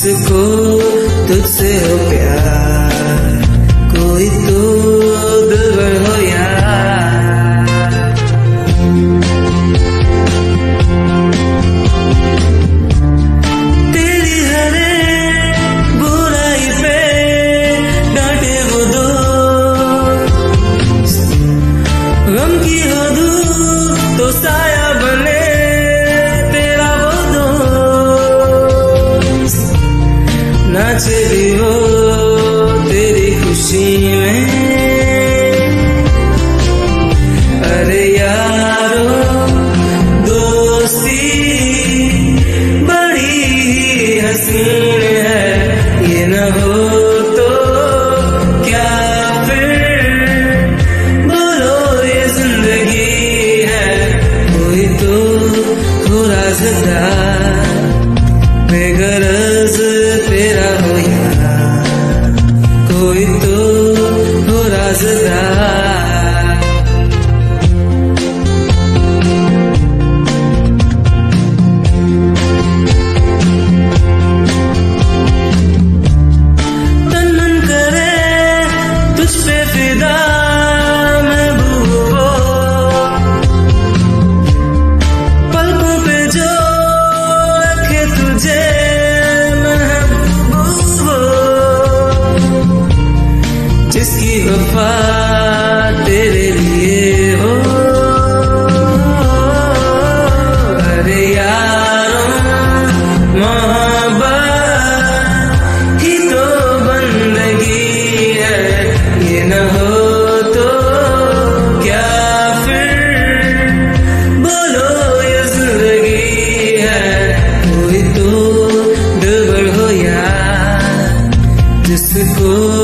जिसको तुझसे हो प्यार, कोई तो दिलबर हो यार। तेरी हर बुराई पे डांटे वो दो, गम की हो धूप तो साया बने तेरा वो दोस्त। नाचे भी वो तेरी खुशी में, अरे यारो दोस्ती बड़ी ही हसीन है, ये न हो तो क्या फिर बोलो ये जिंदगी है। कोई तो हो राज़दार, बेगरज तेरा हो यार, कोई तो हो राज़दार। तन मन करे तुझ पे फिदा महबूबो, पलकों पे जो रखे तुझे महबूबो, जिसकी वफा तेरे लिए हो। अरे यारों मोहब्बत ही तो बंदगी है, ये न हो तो क्या फिर बोलो ये जिंदगी है। कोई तो दिलबर हो यार, जिसको